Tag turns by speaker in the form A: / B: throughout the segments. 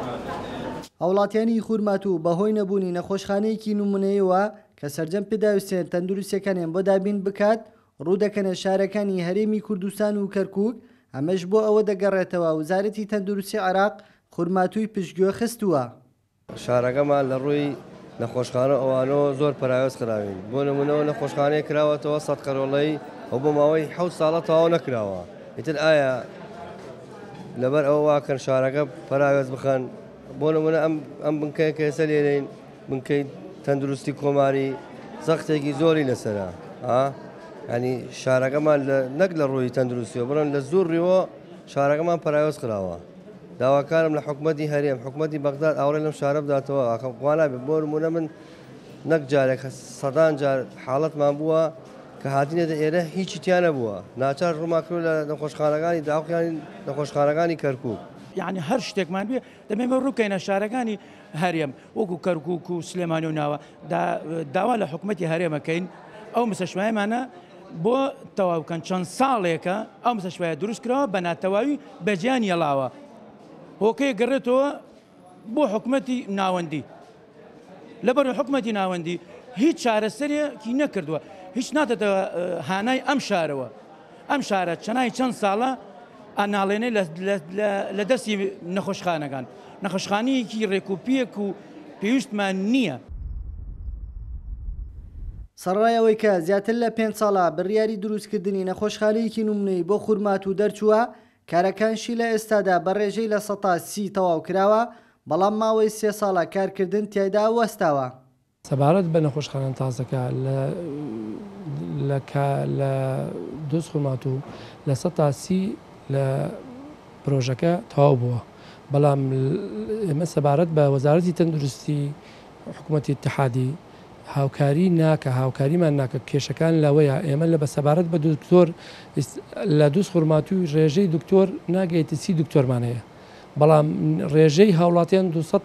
A: هاوڵاتیانی خورمات و بەهۆی نەبوونی نەخۆشخانەیەکی نمونەیەوە کە سەرجەم پێداویستێن تەندروستیەکانیان بۆ دابین بکات ڕوودەکەنە شارەکانی هەرێمی کوردستان و کەرکووک ئەمەش بۆ ئەوە دەگەڕێتەوە وزارەتی تەندروستی عێراق خورماتووی پشتگوێ خستووە.
B: شارەکەمان لە ڕووی نەخۆشخانە ئەوانەوە زۆر پراوێز کراوین بۆ نمونەوە نەخۆشخانەیە کراوەتەوە 100 قەرۆڵەی ئەو بۆ ماوەی 7 ساڵە تەواو نەکراوە. ئیتر ئایا لەبەر ئەوە واکەن شارەکە پراوێز بخەن بۆ نمونە ئەم بنکەیە کە ئێستا لێرەین بنکەی تەندروستی کۆماری سەختێکی زۆری لەسەرە ینی شارەکەمان نەک لە ڕووی تەندروستیەوە بڕن لە زۆریەوە شارەکەمان پراوێز کراوە. داواکارم لە حکومەتی هەرێم حکومەتی بەغداد ئاوڕێ لەم شارە بداتەوە ئاخەوانابێت بۆ نمونە من نەک جارێک سەدان جار حاڵەتمان بووە کە هاتینێتە ئێرە هیچی تیان نەبووە ناچار ڕووماکرۆ لە نەخۆشخانەکانی داوقیانی نەخۆشخانەکانی کەرکووک.
C: یعنی هەر شتێکمان بێ دەمێمە ڕووکەینە شارەکانی هەرێم وەکو کەرکووک و سلێمانی و ناوە داوا لە حکومەتی هەرێمەکەین ئەو مستەشفایەمانە بۆ تەواوکەن چەند ساڵێکە ئەو مستەشفایە دروست کراوە بە ناتەواوی بەجیان یەڵاوە هۆکەیە گەڕێتەوە بۆ حکومەتی ناوەندی لەبەر حکومەتی ناوەندی هیچ چارەسەرێکی نەکردووە هیچ ناتێتەوە هانای ئەم شارەوە ئەم شارە چەنای چەند ساڵە ئەناڵێنەی لە دەستی نەخۆشخانەکان نەخۆشخانەیەکی ڕێکوپیەک و پێویستمان نییە.
A: سەرڕایەوەی کە زیاتر لە 5 ساڵە بڕیاری دروستکردنی نەخۆشخانەیەکی نمونەی بۆ خورمات و دەرچووە کارەکانشی لە ئێستادا بە ڕێژەی لە 130 تەواو کراوە بەڵام ماوەی 3 ساڵە کارکردن تیایدا وەستاوە.
D: سەبارەت بە نەخۆشخانە تازەکە لە دۆست خورمات و لە 130 لە پرۆژەکە تەواو بووە بەڵام ئێمە سەبارەت بە وەزارەتی تەندروستی حکوومەتی اتحادی هاوکاری ناکە هاوکاریمان ناکە کێشەکان لەوەیە ئێمە لە بە سەبارەت بە دکتۆر لە دۆست خورمات و ڕێژەی دکتۆر ناگەیتە 30 دکتۆرمانەیە بەڵام ڕێژەی هاوڵاتیان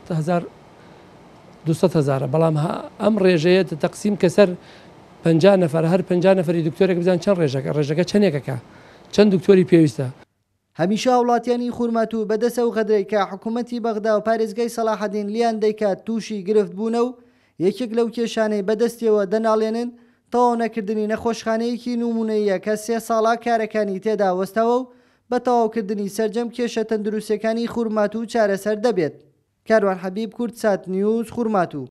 D: 200,000 بەڵام ئەم ڕێژەیە تەقسیم کەسەر 50 نەفر هەر 50 نەفری دکتۆرێک بزان چەند ڕێژەکە چەندێکەکە چەند دکتۆری پێویستە.
A: هەمیشە وڵاتیانی خورمات و بەدەسە و غەدرەی کە حکوومەتی بەغدا و پارێزگای سەلاحەدین لیان دەیکات تووشی گرفت بوونە و یەکێک لەو کێشانەی بەدەستیەوە دەناڵێنن تەواو نەکردنی نەخۆشخانەیەکی نمونەیە کە 3 ساڵا کارەکانی تێدا وەستاوە و بە تەواوکردنی سەرجەم کێشە تەندروستیەکانی خورمات و چارەسەر دەبێت. کاروان حەبیب کورتسات نیوز خورمات و